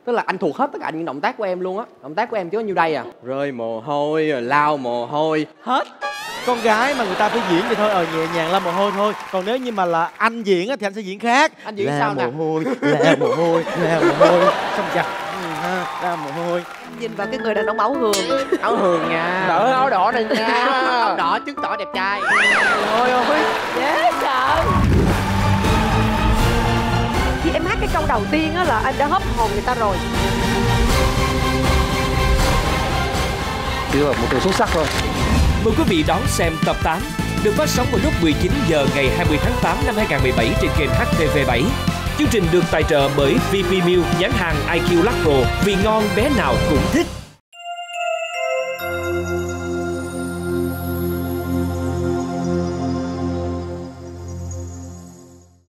Tức là anh thuộc hết tất cả những động tác của em luôn á. Động tác của em chỉ có nhiêu đây à. Rơi mồ hôi, rồi lau mồ hôi, hết. Con gái mà người ta phải diễn vậy thôi, nhẹ nhàng lau mồ hôi thôi. Còn nếu như mà là anh diễn á thì anh sẽ diễn khác. Anh diễn sao nè? Lau mồ hôi, lau mồ hôi, lau mồ hôi. Xong chặt, lau mồ hôi. Nhìn vào cái người đàn ông áo hường. Áo hường nha. Đỡ áo đỏ này nha. Áo đỏ chứng tỏ đẹp trai. Trời ơi, dễ sợ. Khi em hát cái câu đầu tiên á là em đã hấp hồn người ta rồi. Cứ là một điều xuất sắc thôi. Mời quý vị đón xem tập 8 được phát sóng vào lúc 19 giờ ngày 20 tháng 8 năm 2017 trên kênh HTV7. Chương trình được tài trợ bởi VP Milk, nhãn hàng IQ Lacro, vì ngon bé nào cũng thích.